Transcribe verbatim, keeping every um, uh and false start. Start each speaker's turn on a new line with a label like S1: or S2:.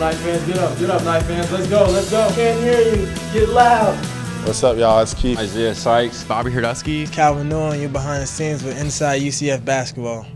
S1: Knight fans. Get up, get up, Knight fans. Let's go, let's go. Can't hear you. Get loud.
S2: What's up, y'all? It's Keith.
S3: Isaiah Sykes.
S4: Bobby Herdusky.
S5: Calvin Newell, you're behind the scenes with Inside U C F Basketball.